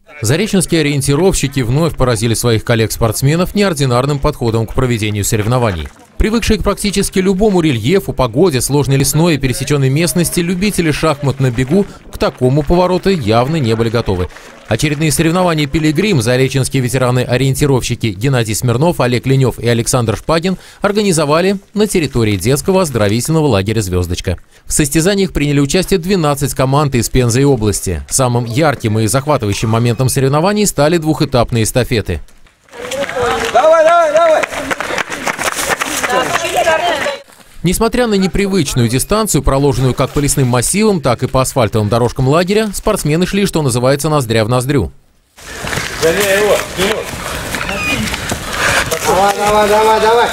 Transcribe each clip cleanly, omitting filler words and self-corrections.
Зареченские ориентировщики вновь поразили своих коллег-спортсменов неординарным подходом к проведению соревнований. Привыкшие к практически любому рельефу, погоде, сложной лесной и пересеченной местности, любители шахмат на бегу к такому повороту явно не были готовы. Очередные соревнования «Пилигрим» зареченские ветераны-ориентировщики Геннадий Смирнов, Олег Ленев и Александр Шпагин организовали на территории детского оздоровительного лагеря «Звездочка». В состязаниях приняли участие 12 команд из Пензы и области. Самым ярким и захватывающим моментом соревнований стали двухэтапные эстафеты. Давай, давай, давай! Несмотря на непривычную дистанцию, проложенную как по лесным массивам, так и по асфальтовым дорожкам лагеря, спортсмены шли, что называется, ноздря в ноздрю. Давай, давай, давай, давай!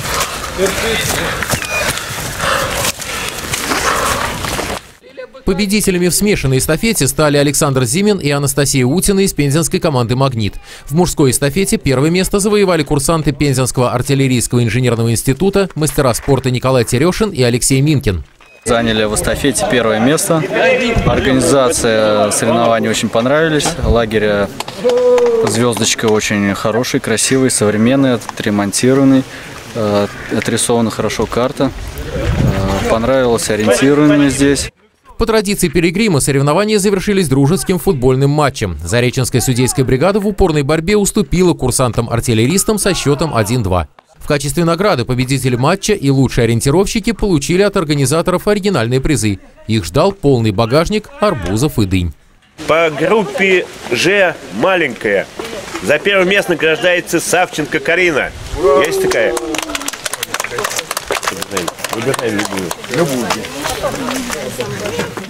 Победителями в смешанной эстафете стали Александр Зимин и Анастасия Утина из пензенской команды «Магнит». В мужской эстафете первое место завоевали курсанты Пензенского артиллерийского инженерного института, мастера спорта Николай Терешин и Алексей Минкин. Заняли в эстафете первое место. Организация соревнований очень понравились. Лагерь «Звездочка» очень хороший, красивый, современный, отремонтированный, отрисована хорошо карта. Понравилось ориентирование здесь. По традиции «Пилигрима» соревнования завершились дружеским футбольным матчем. Зареченская судейская бригада в упорной борьбе уступила курсантам-артиллеристам со счетом 1-2. В качестве награды победители матча и лучшие ориентировщики получили от организаторов оригинальные призы. Их ждал полный багажник арбузов и дынь. По группе «Ж» маленькая. За первое место награждается Савченко Карина. Есть такая? Выбирай любую.